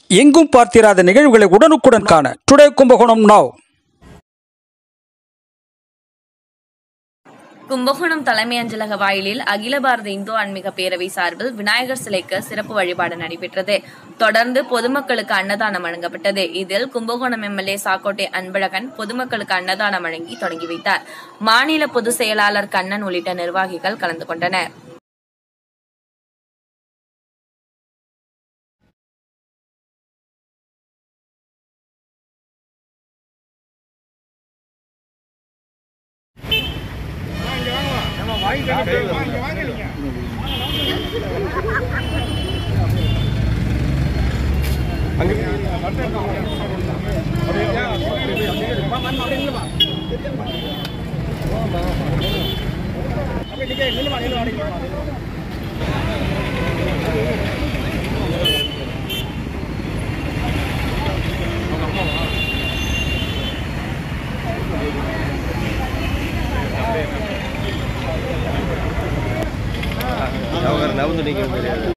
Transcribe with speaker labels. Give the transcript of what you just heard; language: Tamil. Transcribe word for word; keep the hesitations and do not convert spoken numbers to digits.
Speaker 1: எங்கும் பார்த்திராத நிகழ்வுகளை உடனுக்குடன் காண டுடே கும்பகோணம் நவ்.
Speaker 2: கும்பகோணம் தலைமை அஞ்சலக வாயிலில் அகில பாரத இந்து ஆன்மீக பேரவை சார்பில் விநாயகர் சிலைக்கு சிறப்பு வழிபாடு நடைபெற்றது. தொடர்ந்து பொதுமக்களுக்கு அன்னதானம் வழங்கப்பட்டது. இதில் கும்பகோணம் எம்எல்ஏ சாக்கோட்டை அன்பழகன் பொதுமக்களுக்கு அன்னதானம் வழங்கி தொடங்கி வைத்தார். மாநில பொதுச் செயலாளர் கண்ணன் உள்ளிட்ட நிர்வாகிகள் கலந்து கொண்டனர்.
Speaker 3: நவந்து நிற்க முடியாது.